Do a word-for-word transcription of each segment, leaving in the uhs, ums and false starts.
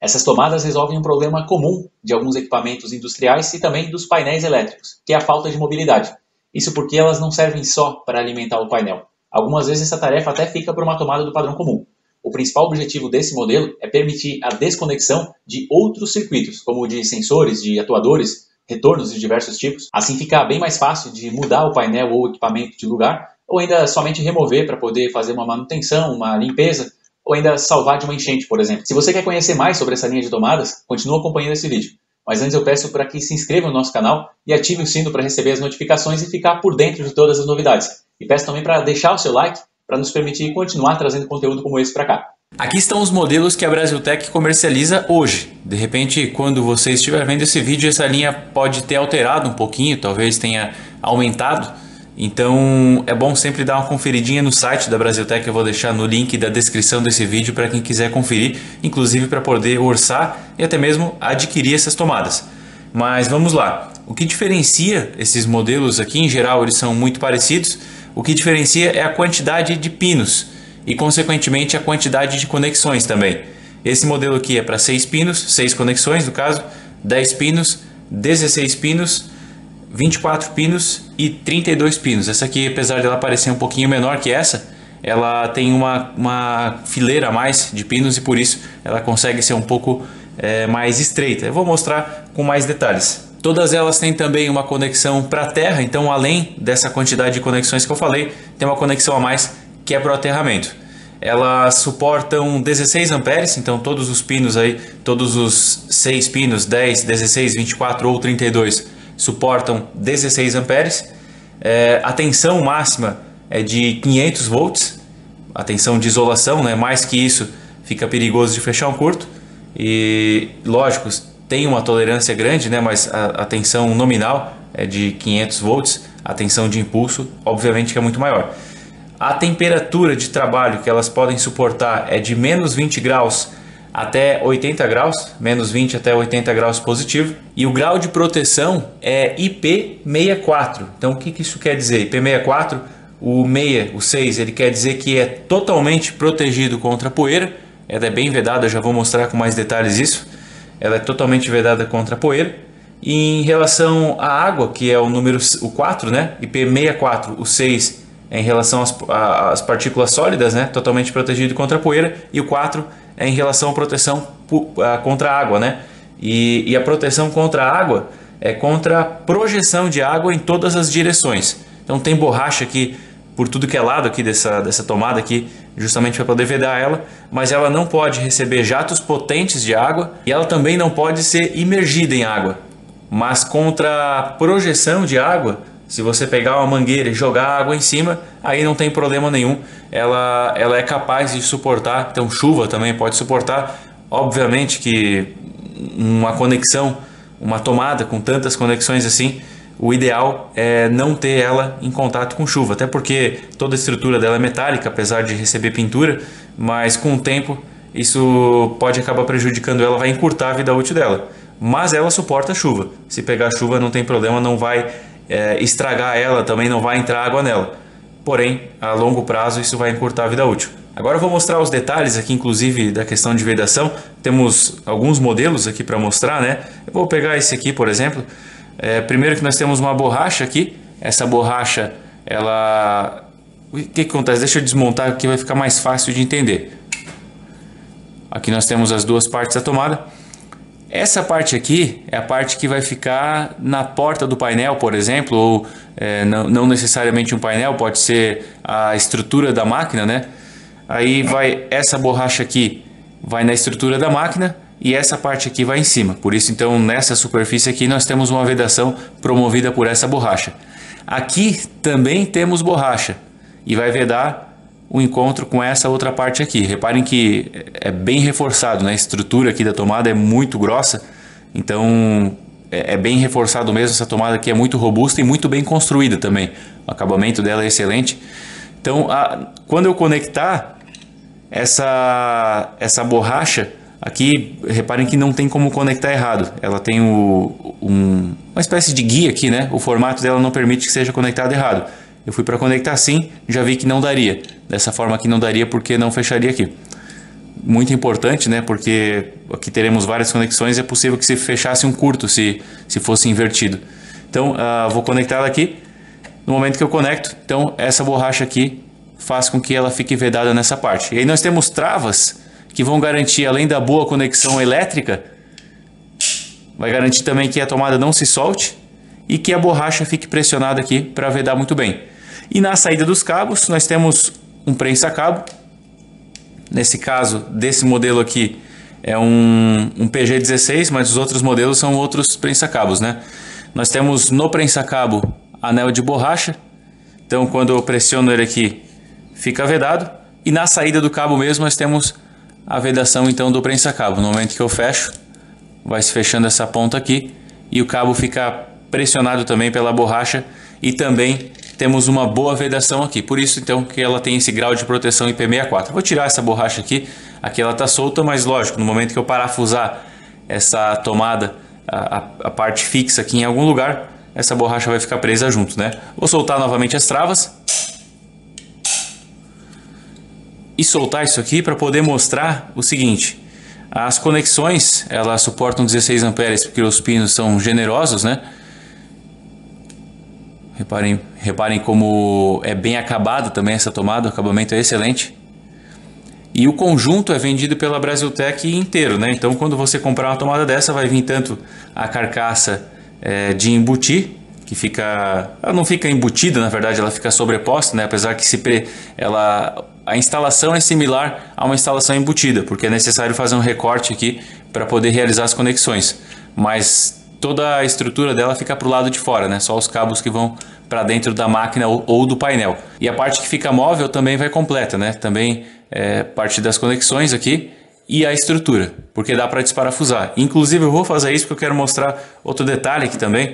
Essas tomadas resolvem um problema comum de alguns equipamentos industriais e também dos painéis elétricos, que é a falta de mobilidade. Isso porque elas não servem só para alimentar o painel. Algumas vezes essa tarefa até fica por uma tomada do padrão comum. O principal objetivo desse modelo é permitir a desconexão de outros circuitos, como de sensores, de atuadores, retornos de diversos tipos. Assim fica bem mais fácil de mudar o painel ou equipamento de lugar, ou ainda somente remover para poder fazer uma manutenção, uma limpeza, ou ainda salvar de uma enchente, por exemplo. Se você quer conhecer mais sobre essa linha de tomadas, continue acompanhando esse vídeo. Mas antes eu peço para que se inscreva no nosso canal e ative o sino para receber as notificações e ficar por dentro de todas as novidades. E peço também para deixar o seu like para nos permitir continuar trazendo conteúdo como esse para cá. Aqui estão os modelos que a Brasiltec comercializa hoje. De repente, quando você estiver vendo esse vídeo, essa linha pode ter alterado um pouquinho, talvez tenha aumentado. Então é bom sempre dar uma conferidinha no site da Brasiltec, eu vou deixar no link da descrição desse vídeo para quem quiser conferir, inclusive para poder orçar e até mesmo adquirir essas tomadas. Mas vamos lá, o que diferencia esses modelos aqui, em geral eles são muito parecidos, o que diferencia é a quantidade de pinos e consequentemente a quantidade de conexões também. Esse modelo aqui é para seis pinos, seis conexões no caso, dez pinos, dezesseis pinos, vinte e quatro pinos e trinta e dois pinos. Essa aqui, apesar dela parecer um pouquinho menor que essa, ela tem uma, uma fileira a mais de pinos e por isso ela consegue ser um pouco é, mais estreita. Eu vou mostrar com mais detalhes. Todas elas têm também uma conexão para a terra, então além dessa quantidade de conexões que eu falei, tem uma conexão a mais que é para o aterramento. Elas suportam dezesseis amperes, então todos os pinos aí, todos os seis pinos, dez, dezesseis, vinte e quatro ou trinta e dois, suportam dezesseis amperes. É, a tensão máxima é de quinhentos volts, a tensão de isolação, né? Mais que isso fica perigoso de fechar um curto. E lógico, tem uma tolerância grande, né? Mas a, a tensão nominal é de quinhentos volts, a tensão de impulso obviamente que é muito maior. A temperatura de trabalho que elas podem suportar é de menos vinte graus até oitenta graus, menos vinte até oitenta graus positivo, e o grau de proteção é I P sessenta e quatro. Então o que isso quer dizer? I P sessenta e quatro, o seis, o seis, ele quer dizer que é totalmente protegido contra poeira. Ela é bem vedada, eu já vou mostrar com mais detalhes isso. Ela é totalmente vedada contra poeira. E em relação à água, que é o número o quatro, né? I P sessenta e quatro, o seis é em relação às, às partículas sólidas, né? Totalmente protegido contra poeira, e o quatro é em relação à proteção contra a água, né? E, e a proteção contra a água é contra a projeção de água em todas as direções. Então tem borracha aqui por tudo que é lado aqui dessa, dessa tomada aqui, justamente para poder vedar ela, mas ela não pode receber jatos potentes de água e ela também não pode ser imergida em água. Mas contra a projeção de água, se você pegar uma mangueira e jogar água em cima, aí não tem problema nenhum. Ela, ela é capaz de suportar, então chuva também pode suportar. Obviamente que uma conexão, uma tomada com tantas conexões assim, o ideal é não ter ela em contato com chuva. Até porque toda a estrutura dela é metálica, apesar de receber pintura, mas com o tempo isso pode acabar prejudicando ela, vai encurtar a vida útil dela. Mas ela suporta chuva. Se pegar chuva não tem problema, não vai É, estragar ela, também não vai entrar água nela. Porém, a longo prazo isso vai encurtar a vida útil. Agora eu vou mostrar os detalhes aqui, inclusive da questão de vedação. Temos alguns modelos aqui para mostrar, né? Eu vou pegar esse aqui, por exemplo. É, primeiro que nós temos uma borracha aqui. Essa borracha, ela... O que, que acontece? Deixa eu desmontar aqui, vai ficar mais fácil de entender. Aqui nós temos as duas partes da tomada. Essa parte aqui é a parte que vai ficar na porta do painel, por exemplo, ou é, não, não necessariamente um painel, pode ser a estrutura da máquina, né? Aí vai essa borracha aqui, vai na estrutura da máquina e essa parte aqui vai em cima. Por isso, então, nessa superfície aqui nós temos uma vedação promovida por essa borracha. Aqui também temos borracha e vai vedar o encontro com essa outra parte aqui. Reparem que é bem reforçado, né? A estrutura aqui da tomada é muito grossa, então é bem reforçado mesmo. Essa tomada aqui é muito robusta e muito bem construída também. O acabamento dela é excelente. Então, a, quando eu conectar essa, essa borracha aqui, reparem que não tem como conectar errado. Ela tem o, um, uma espécie de guia aqui, né? O formato dela não permite que seja conectado errado. Eu fui para conectar assim, já vi que não daria. Dessa forma aqui não daria porque não fecharia aqui. muito importante, né? Porque aqui teremos várias conexões, é possível que se fechasse um curto se, se fosse invertido. Então, uh, vou conectar ela aqui. No momento que eu conecto, então essa borracha aqui faz com que ela fique vedada nessa parte. E aí nós temos travas que vão garantir, além da boa conexão elétrica, vai garantir também que a tomada não se solte e que a borracha fique pressionada aqui para vedar muito bem. E na saída dos cabos, nós temos um prensa-cabo. Nesse caso, desse modelo aqui, é um, um P G dezesseis, mas os outros modelos são outros prensa-cabos, né? Nós temos no prensa-cabo anel de borracha. Então, quando eu pressiono ele aqui, fica vedado. E na saída do cabo mesmo, nós temos a vedação então do prensa-cabo. No momento que eu fecho, vai se fechando essa ponta aqui e o cabo fica pressionado também pela borracha e também temos uma boa vedação aqui. Por isso então que ela tem esse grau de proteção I P sessenta e quatro. Vou tirar essa borracha aqui. Aqui ela está solta, mas lógico, no momento que eu parafusar essa tomada, a, a, a parte fixa aqui em algum lugar, essa borracha vai ficar presa junto, né? Vou soltar novamente as travas e soltar isso aqui para poder mostrar o seguinte: as conexões, elas suportam dezesseis amperes porque os pinos são generosos, né? Reparem, reparem como é bem acabado também essa tomada, o acabamento é excelente. E o conjunto é vendido pela Brasiltec inteiro, né? Então quando você comprar uma tomada dessa, vai vir tanto a carcaça é, de embutir, que fica, ela não fica embutida, na verdade ela fica sobreposta, né? Apesar que se pre, ela, a instalação é similar a uma instalação embutida, porque é necessário fazer um recorte aqui para poder realizar as conexões, mas toda a estrutura dela fica para o lado de fora, né? Só os cabos que vão para dentro da máquina ou, ou do painel. E a parte que fica móvel também vai completa, né? Também é parte das conexões aqui e a estrutura, porque dá para desparafusar. Inclusive eu vou fazer isso porque eu quero mostrar outro detalhe aqui também.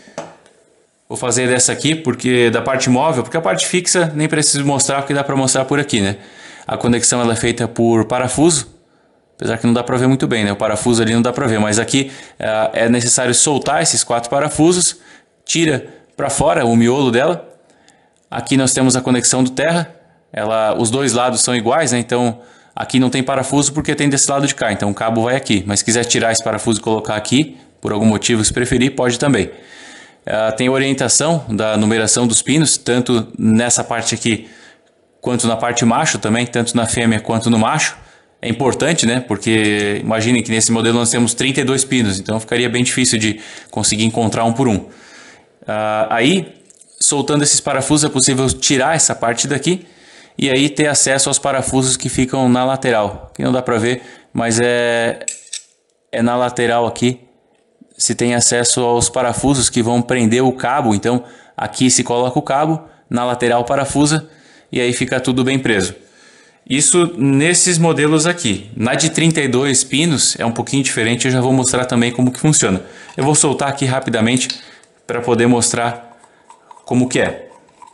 Vou fazer dessa aqui, porque da parte móvel, porque a parte fixa nem preciso mostrar, porque dá para mostrar por aqui, né? A conexão ela é feita por parafuso, apesar que não dá para ver muito bem, né? O parafuso ali não dá para ver, mas aqui uh, é necessário soltar esses quatro parafusos, tira para fora o miolo dela. Aqui nós temos a conexão do terra, ela, os dois lados são iguais, né? Então aqui não tem parafuso porque tem desse lado de cá, então o cabo vai aqui. Mas se quiser tirar esse parafuso e colocar aqui, por algum motivo, se preferir, pode também. Uh, tem orientação da numeração dos pinos, tanto nessa parte aqui quanto na parte macho também, tanto na fêmea quanto no macho. É importante, né? Porque imaginem que nesse modelo nós temos trinta e dois pinos, então ficaria bem difícil de conseguir encontrar um por um. Uh, aí, soltando esses parafusos, é possível tirar essa parte daqui e aí ter acesso aos parafusos que ficam na lateral. Aqui não dá para ver, mas é, é na lateral aqui. Se tem acesso aos parafusos que vão prender o cabo, então aqui se coloca o cabo, na lateral parafusa e aí fica tudo bem preso. Isso nesses modelos aqui. Na de trinta e dois pinos é um pouquinho diferente, eu já vou mostrar também como que funciona. Eu vou soltar aqui rapidamente para poder mostrar como que é.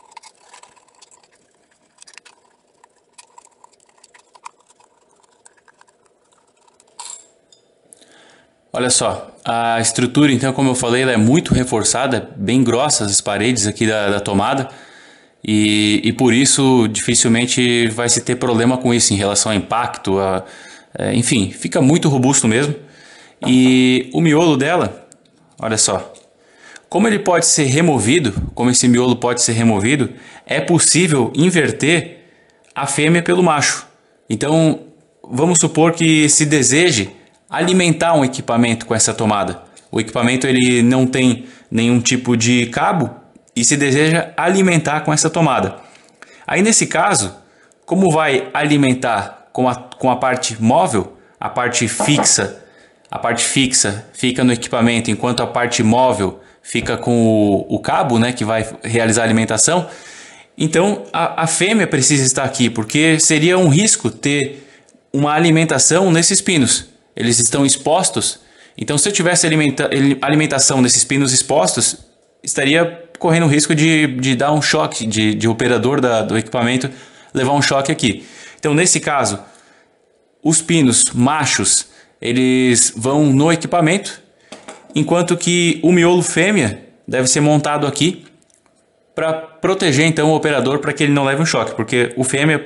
Olha só, a estrutura então, como eu falei, ela é muito reforçada, bem grossas as paredes aqui da, da tomada. E, e por isso dificilmente vai se ter problema com isso em relação a impacto, a, a, enfim, fica muito robusto mesmo. E o miolo dela, olha só, como ele pode ser removido, como esse miolo pode ser removido, é possível inverter a fêmea pelo macho. Então vamos supor que se deseje alimentar um equipamento com essa tomada. O equipamento ele não tem nenhum tipo de cabo e se deseja alimentar com essa tomada. Aí nesse caso, como vai alimentar com a, com a parte móvel, a parte fixa, a parte fixa fica no equipamento, enquanto a parte móvel fica com o, o cabo, né, que vai realizar a alimentação. Então a, a fêmea precisa estar aqui, porque seria um risco ter uma alimentação nesses pinos. Eles estão expostos, então se eu tivesse alimenta, alimentação nesses pinos expostos, estaria correndo o risco de, de dar um choque, de, de operador da, do equipamento levar um choque aqui. Então nesse caso, os pinos machos, eles vão no equipamento, enquanto que o miolo fêmea deve ser montado aqui para proteger então o operador para que ele não leve um choque, porque o fêmea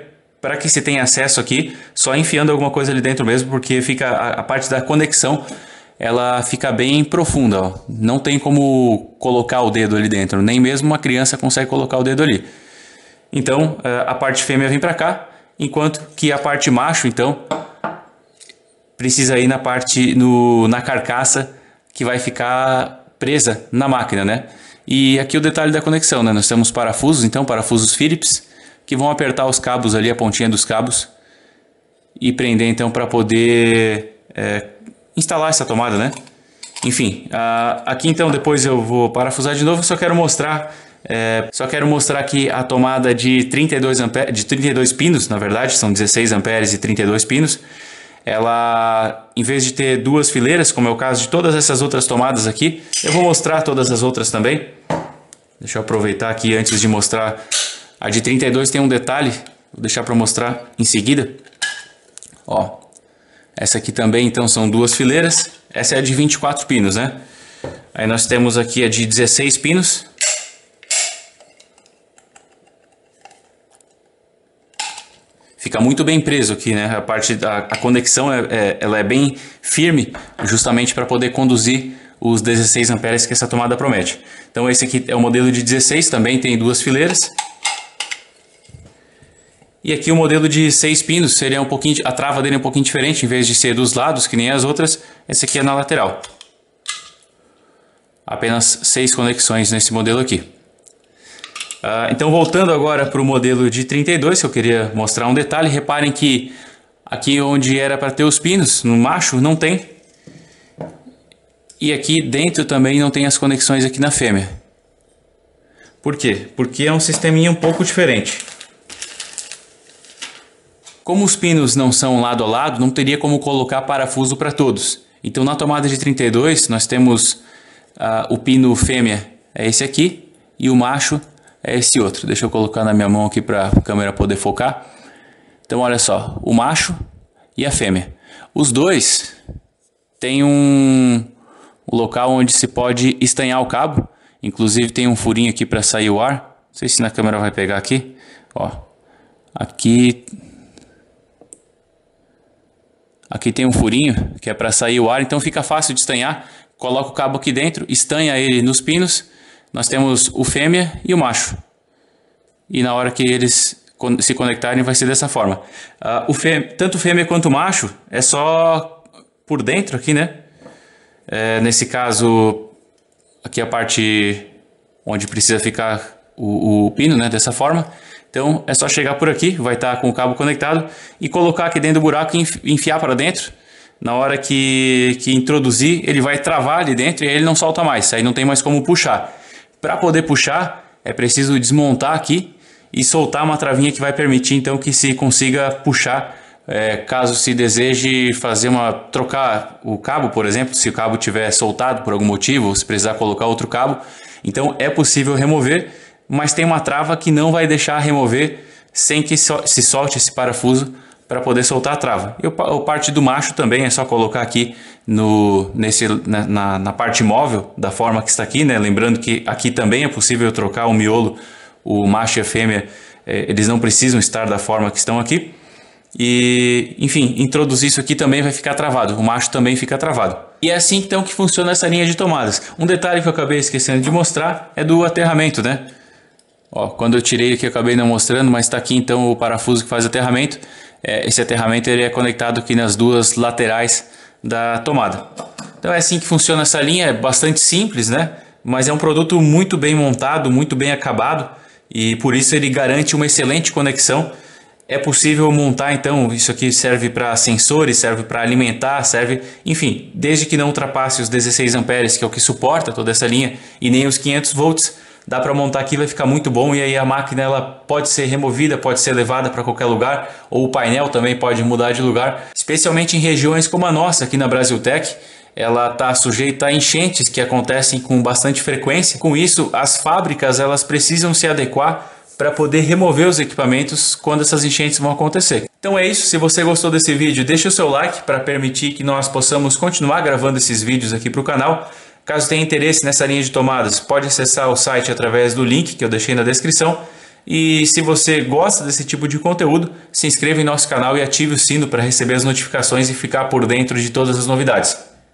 para que se tenha acesso aqui, só enfiando alguma coisa ali dentro mesmo, porque fica a, a parte da conexão, ela fica bem profunda, ó. Não tem como colocar o dedo ali dentro, nem mesmo uma criança consegue colocar o dedo ali. Então a parte fêmea vem para cá, enquanto que a parte macho, então, precisa ir na parte, no, na carcaça, que vai ficar presa na máquina, né? E aqui o detalhe da conexão, né? Nós temos parafusos, então, parafusos Phillips, que vão apertar os cabos ali, a pontinha dos cabos, e prender, então, para poder é, instalar essa tomada, né? Enfim, a, aqui, então, depois eu vou parafusar de novo, só quero mostrar... É, só quero mostrar aqui a tomada de trinta e dois amperes, de trinta e dois pinos, na verdade, são dezesseis amperes e trinta e dois pinos. Ela, em vez de ter duas fileiras, como é o caso de todas essas outras tomadas aqui, eu vou mostrar todas as outras também. Deixa eu aproveitar aqui antes de mostrar. A de trinta e dois tem um detalhe, vou deixar para mostrar em seguida. Ó, essa aqui também, então, são duas fileiras. Essa é a de vinte e quatro pinos, né? Aí nós temos aqui a de dezesseis pinos. Fica muito bem preso aqui, né? A parte da a conexão é, é, ela é bem firme, justamente para poder conduzir os dezesseis amperes que essa tomada promete. Então esse aqui é o modelo de dezesseis, também tem duas fileiras. E aqui o modelo de seis pinos, seria um pouquinho, a trava dele é um pouquinho diferente, em vez de ser dos lados, que nem as outras, esse aqui é na lateral. Apenas seis conexões nesse modelo aqui. Uh, então voltando agora para o modelo de trinta e dois, que eu queria mostrar um detalhe, reparem que aqui onde era para ter os pinos, no macho não tem, e aqui dentro também não tem as conexões aqui na fêmea. Por quê? Porque é um sisteminha um pouco diferente. Como os pinos não são lado a lado, não teria como colocar parafuso para todos. Então na tomada de trinta e dois nós temos uh, o pino fêmea, é esse aqui, e o macho é esse outro. Deixa eu colocar na minha mão aqui para a câmera poder focar. Então olha só, o macho e a fêmea. Os dois têm um, um local onde se pode estanhar o cabo. Inclusive tem um furinho aqui para sair o ar. Não sei se na câmera vai pegar aqui. Ó, aqui, aqui tem um furinho que é para sair o ar, então fica fácil de estanhar. Coloca o cabo aqui dentro, estanha ele nos pinos. Nós temos o fêmea e o macho. E na hora que eles se conectarem vai ser dessa forma. Uh, o fêmea, tanto o fêmea quanto o macho é só por dentro aqui, né? É, nesse caso, aqui a parte onde precisa ficar o, o pino, né? Dessa forma. Então é só chegar por aqui, vai estar com o cabo conectado e colocar aqui dentro do buraco e enfiar para dentro. Na hora que, que introduzir, ele vai travar ali dentro e aí ele não solta mais. Aí não tem mais como puxar. Para poder puxar, é preciso desmontar aqui e soltar uma travinha que vai permitir então que se consiga puxar, é, caso se deseje fazer uma trocar o cabo, por exemplo, se o cabo tiver soltado por algum motivo, ou se precisar colocar outro cabo, então é possível remover, mas tem uma trava que não vai deixar remover sem que se solte esse parafuso para poder soltar a trava. E a parte do macho também é só colocar aqui no, nesse, na, na, na parte móvel, da forma que está aqui, né? Lembrando que aqui também é possível trocar o miolo, o macho e a fêmea, eh, eles não precisam estar da forma que estão aqui. E, enfim, introduzir isso aqui também vai ficar travado, o macho também fica travado. E é assim então que funciona essa linha de tomadas. Um detalhe que eu acabei esquecendo de mostrar é do aterramento, né? Ó, quando eu tirei aqui eu acabei não mostrando, mas está aqui então o parafuso que faz o aterramento. Esse aterramento ele é conectado aqui nas duas laterais da tomada. Então é assim que funciona essa linha, é bastante simples, né? Mas é um produto muito bem montado, muito bem acabado e por isso ele garante uma excelente conexão. É possível montar então, isso aqui serve para sensores, serve para alimentar, serve, enfim, desde que não ultrapasse os dezesseis amperes, que é o que suporta toda essa linha, e nem os quinhentos volts, dá para montar aqui, vai ficar muito bom. E aí a máquina ela pode ser removida, pode ser levada para qualquer lugar, ou o painel também pode mudar de lugar, especialmente em regiões como a nossa aqui na Brasiltec. Ela está sujeita a enchentes que acontecem com bastante frequência. Com isso, as fábricas elas precisam se adequar para poder remover os equipamentos quando essas enchentes vão acontecer. Então é isso, se você gostou desse vídeo, deixe o seu like para permitir que nós possamos continuar gravando esses vídeos aqui para o canal. Caso tenha interesse nessa linha de tomadas, pode acessar o site através do link que eu deixei na descrição. E se você gosta desse tipo de conteúdo, se inscreva em nosso canal e ative o sino para receber as notificações e ficar por dentro de todas as novidades.